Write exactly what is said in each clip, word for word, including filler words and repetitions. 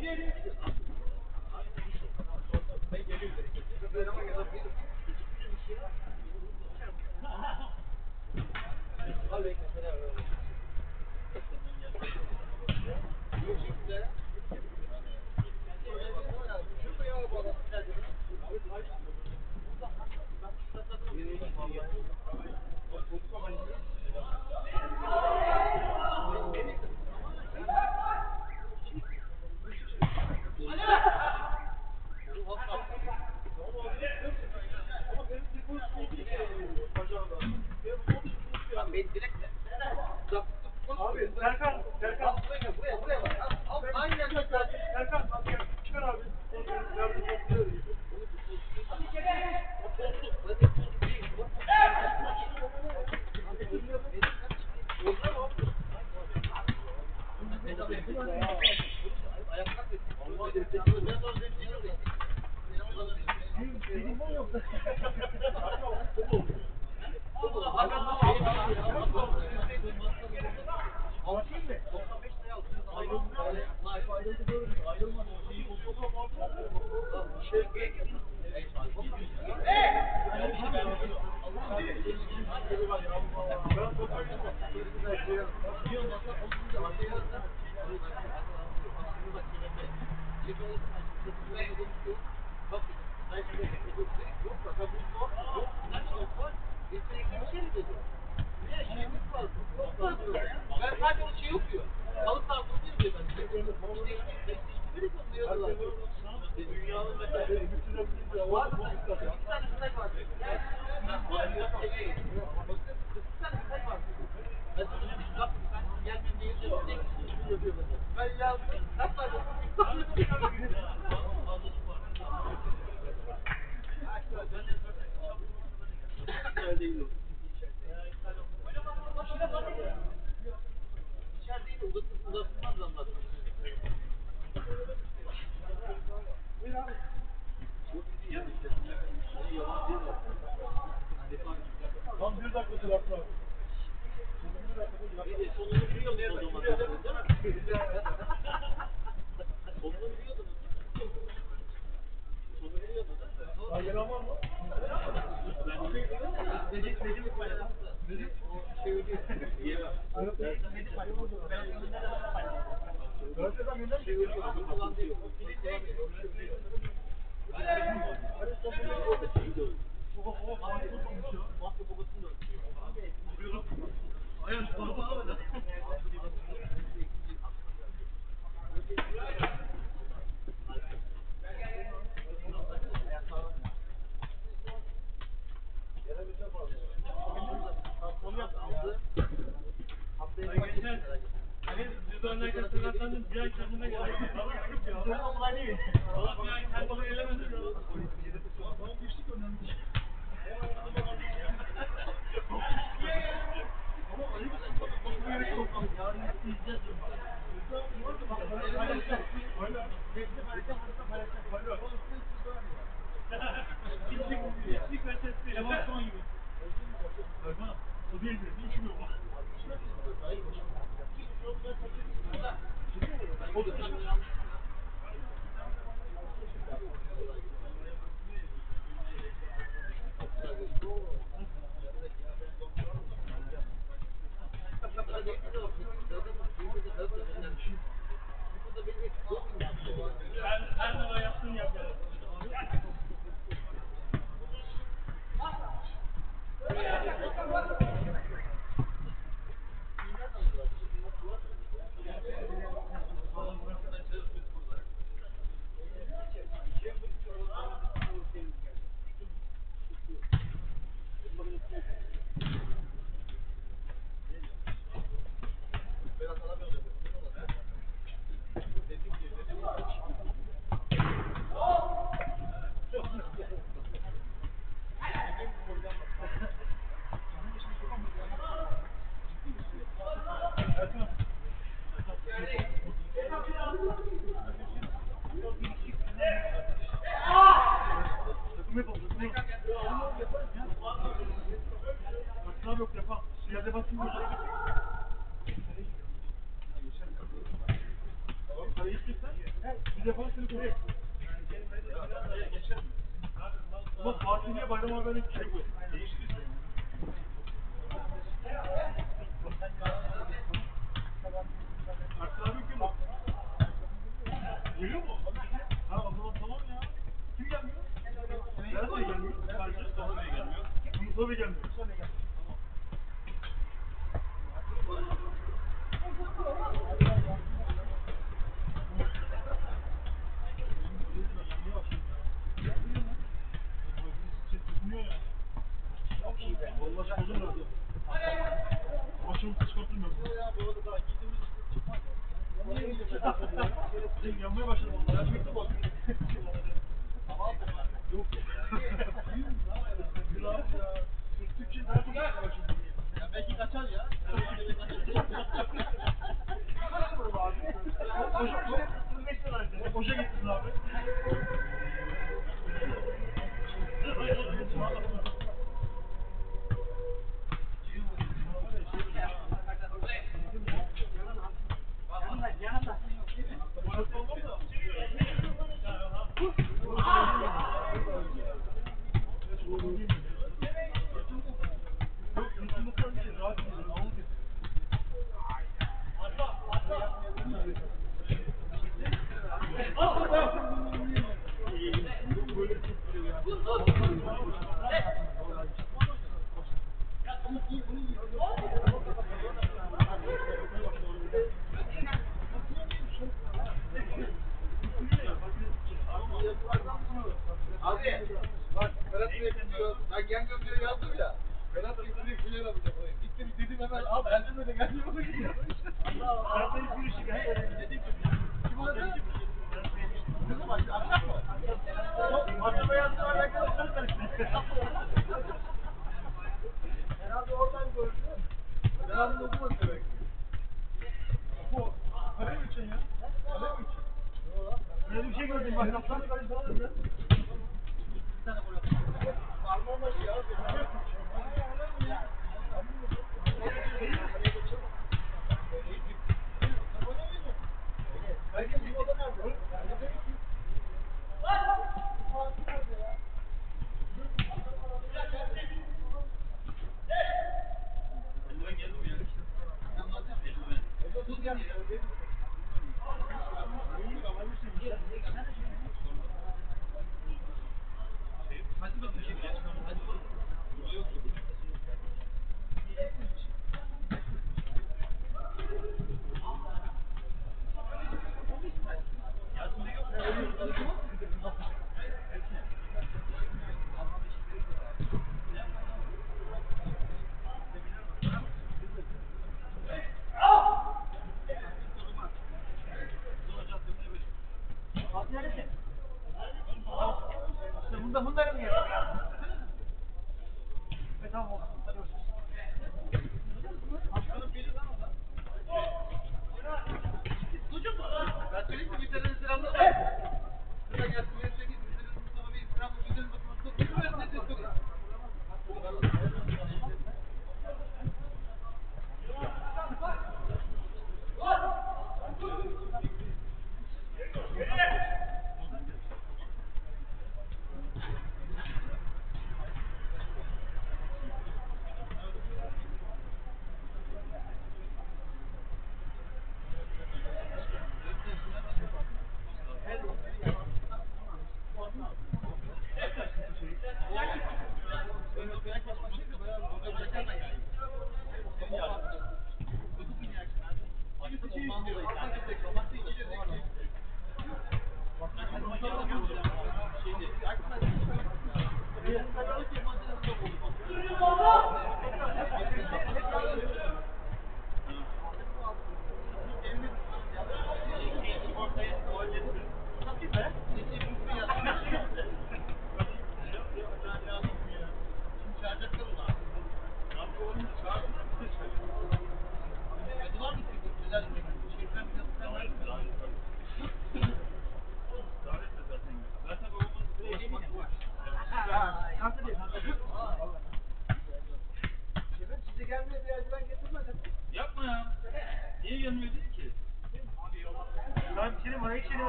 Abi Serkan, Serkan buraya buraya buraya bak. Al, aynen Serkan. Serkan hadi gel. Çıkar abi. Yardım topluyor. Ben sadece o şey okuyor. Balık tarzı değil mi ben? Dünyanın mesela götürebilince var mı? İki tane kıtay var. İki tane kıtay var. Ben sana dedim ki kapı sen gelmem deyince ben yazdım. Kaç tane? İçerideydi o. İçerideydi uzatılmaz anladım. Tam bir dakika tarafı var. Sonunu biliyor mu o zaman? Sonunu biliyordun. Sonunu biliyordun. Daha gelen var mı? Necip, Necip var ya. Necip o şey ödüyor. Yiyemem. Necip var. Ben önümde de var. Öğretmen yeniden şey ödüyor. Kullan diyor. Ayağım baba abi de. Hani düzenlerken sakatlandın, bir ay kendime geldim. Bana olay değil. Valla bir ay kendime gelemedim ya. Tamam geçtik önemli değil. Ama ayıp. Bak bu yere çok. Yarın izleyeceğiz. Bir defa seni koy. Ama Fatih'e Bayram abi bir şey bu. Değişti. Artık abi kim o? Geliyor mu? Ha o zaman tamam ya. Kim gelmiyor? Berat Bey gelmiyor. Sadece Mustafa Bey gelmiyor. Mustafa Bey gelmiyor. Mustafa Bey gelmiyor. Vallahi bozulur orada. Başımı çıkarttım ben. Ya bu arada daha giydiğimiz çıkmaz. Yanmaya başladım vallahi. Çıktı bak. Tamam mı? Yok. Biraz ya. Sürttükçe daha çok başladım. Ya belki kaçar ya. Kaç mı abi? Boşa otuz beş liraydı. Boşa gittin abi. Abi, bak Berat Bey'e gidiyor. Ben gelmiyorum diye yazdım ya. Berat Bey direkt güler alacak. Gittim dedim hemen al. Elde böyle gelmiyor mu gidiyor. Berat Bey'in bir işi gel. Dedim ki. Kim oldu? Kızım açtı. Açacak mı? Maçı beyazla alakalı söz karıştı. Herhalde oradan gördü. Berat'ın okumadı demek. Bu kale mi için ya? Kale mi için? Böyle bir şey gördüm bak. Kaptan kale falan dedi. Bir tane gol attı. Parmağıma şey ya. Herkes bu oda nerede? İşte bunda bunların yeri. E tamam olsun. Hadi görüşürüz. Başkanım gelir lan o da. Çocuk mu? Ben söyleyeyim mi? Bir tane selamlar var. Şurada gelsin. Yönetmeye gitsin. Senin Mustafa Bey selamlar. Güzel bakın. Çok güzel. Ne diyorsun?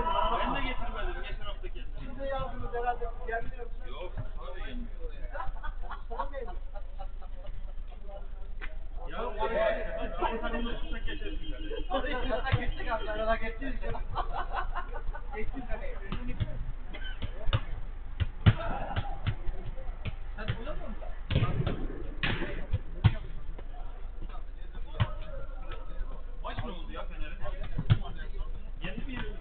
Ben de getirmedim geçen hafta kendim. Siz de yazdınız herhalde. Gelmiyor musunuz? Yok, hadi gelmiyor ya. Mustafa Bey mi? Ya o ya, sen onu tutsak geçersin. Hadi işte geçtik abi. Arada geçtik. Geçtik hani. Sen oynamıyor musun? Maç mı oldu ya Fener'in? Yendi mi yenildi mi?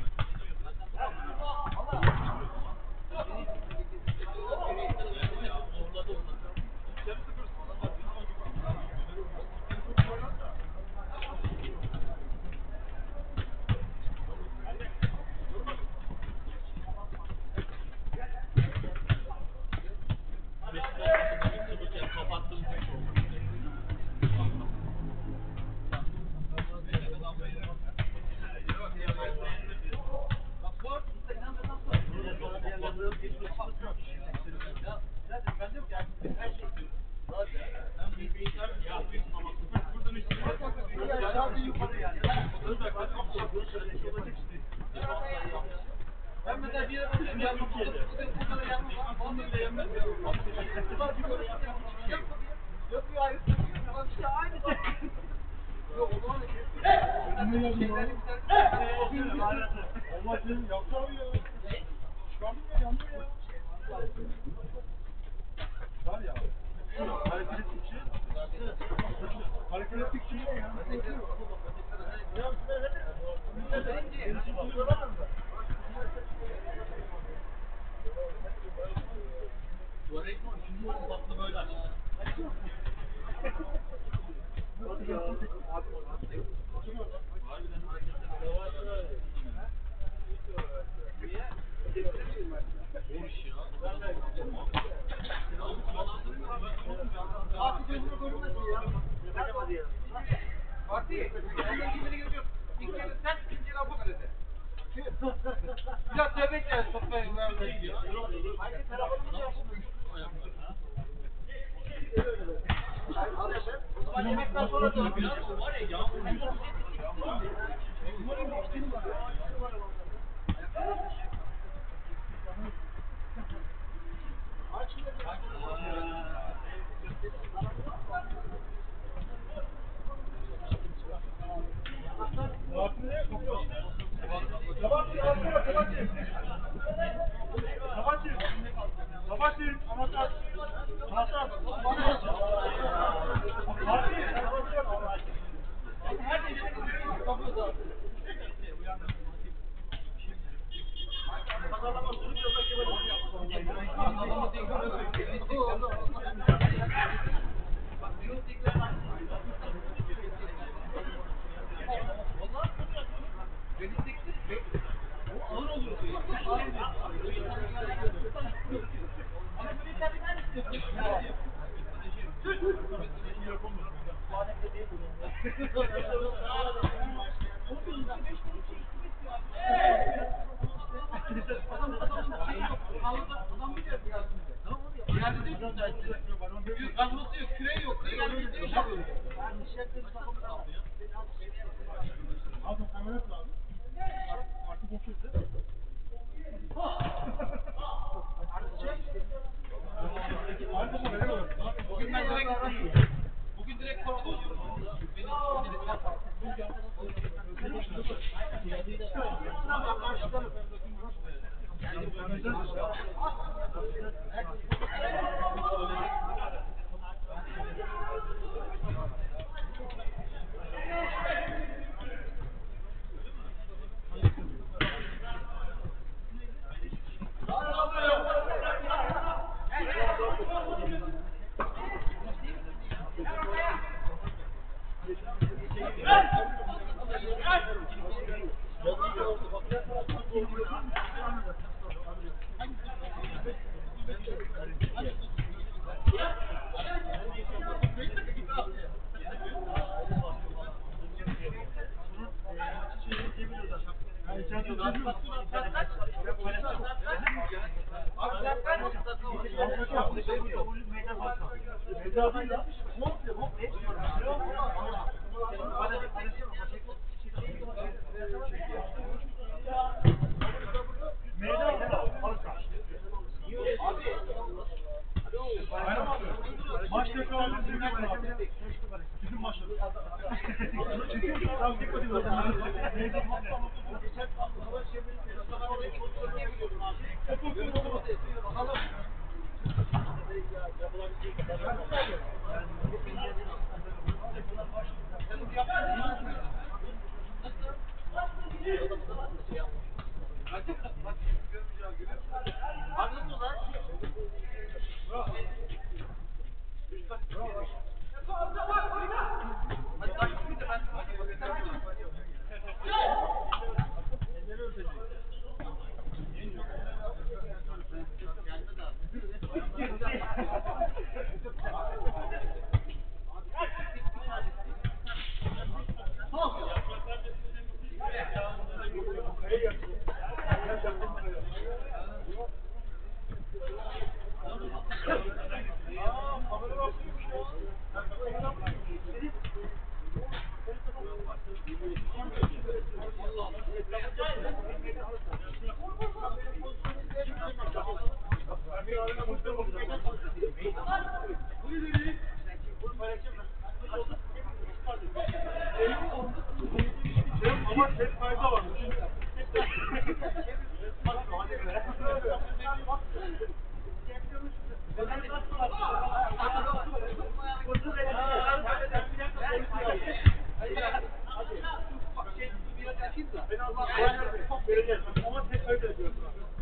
Ben mesela bir yere bakıyorum, yanmam, bu kadar yanmam var, onu bile yenmez ya. Bunlar bir böyle yapıyor, yapıyor ayrı söylüyor, bak işte aynı şey. Yok o zaman da şeyleri bir tane Allah canım yaptı abi ya. Çıkardım ya, yandı ya. Var ya. Hareket ettikçe. Hareket ettikçe ne ya? Ya Tuvalet mi? Üçüncü oldu tatlı böyle açtı. Boş ya. Fatih gözünü koymasın ya. Yapamadı ya. Fatih, ondan kimini görüyorsun? İlk kere sen, ikinci kere bu kalede. Bir daha tövbe edeceğiz sokmayın. Hangi telefonumu yaşındın? O zaman yemekten sonra dön. Var ya yağmur. Sabahleyin anahtar. Anahtar. Her gece kapıyoruz abi. Pazarlama sürüyor da kime pazarlama tekrar bak diyor tekrar valla realistik o ağır olur diyor. Ama böyle tabii ben istiyorum. Adam biliyor yani de yok, kazması yok, küreği yok. Yani biz de iş yapıyoruz. Abi kamera lazım. Artık boşuydu. Bugün ben direkt bugün direkt korona oynuyorum. Ama tek fayda varmış. Ama tek fayda ediyorsun.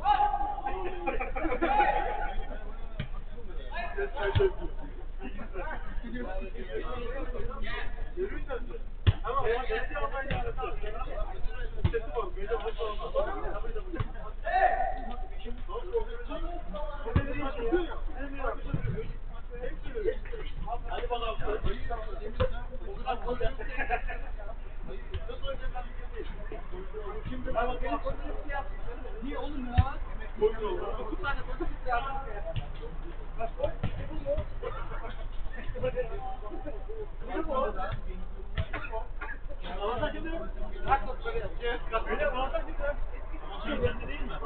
Tek fayda ediyorsun. Görüyorsun. Tamam, ama sesi oradan yaratır. Sesi var, böyle olmaz. Hadi bakalım. Şimdi bak beni kontrol yap. Niye oğlum ya? Boyun oldu. dokuz tane çocuk yaptım. Bak o. Ne bu? Allah'a gidiyor. Bak böyle yapacağız. Böyle Allah'a gidiyor. Şey bende değil mi?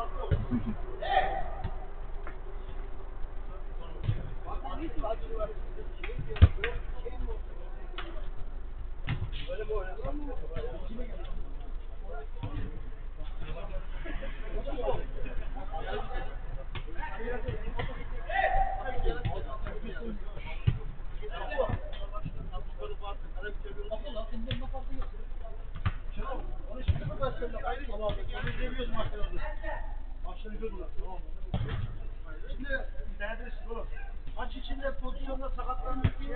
Öyle mi oynasın? Şimdi değerli oğlum. Maç içinde pozisyonda sakatlanmış bir şey.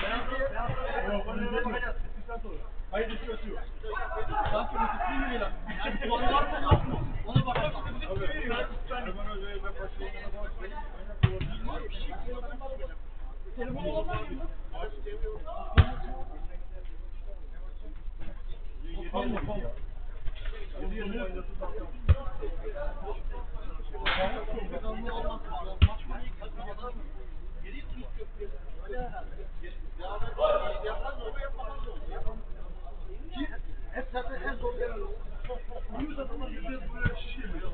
Hayır dışı ötüyor. Sanki ötüsü mü gelen? Onu var mı yok mu? Ona bakalım. Erman Hoca'ya ben başlayalım. Telefon olamaz mı? Yapalım yapalım. Hep zaten en zor yer. Uyuz adamlar yüzde böyle şişirmiyor.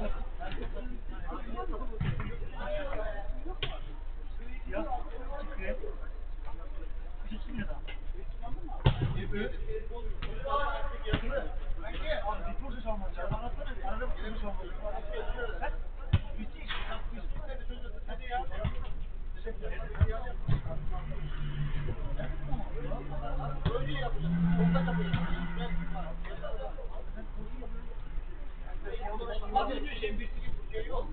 Ya, çıkıyor. Şişirmiyor da. Yedi. Abi bir kursu çalmak. Anlatsana bir. Arada bir kursu çalmak. Sen bitti. Hadi ya. Böyle yapacağız. Ondan yapacağız. Az önce şey bir şey yok.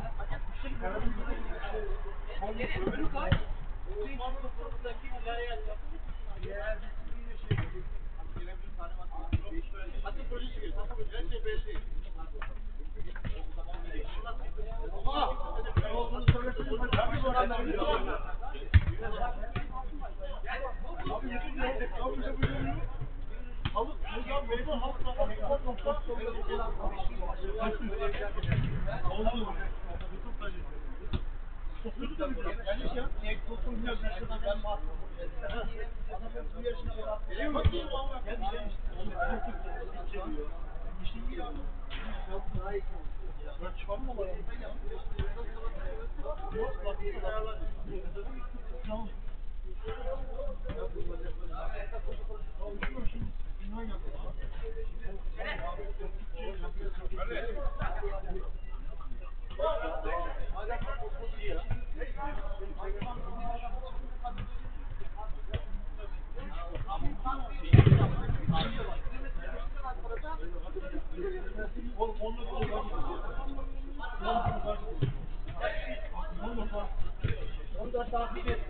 Öbürü kaç? Osmanlı sınıftaki ilereye yapacağız. Eğer bir şey hatta projesi geliyor. Hatta projesi her şey belli. Ama ne olduğunu söylesene. Ben bir soranlar biliyorum. Abi yüzün ne? Abi bize buyuruyor. Halık, hocam meyve halık nokta nokta nokta oldu mu? Sokuyordu da bize. Yanlış ya. Tek tosun biraz yaşadan ben mahkum. Adam bu yaşına kadar. Geliyor bakayım ama. Gel diyeceğim işte. Onu çekiyor. İşin iyi abi. Daha iyi. Ben çıkarım ama. Yok bak. Tamam. Oğlum onunla böyle on dört takip et.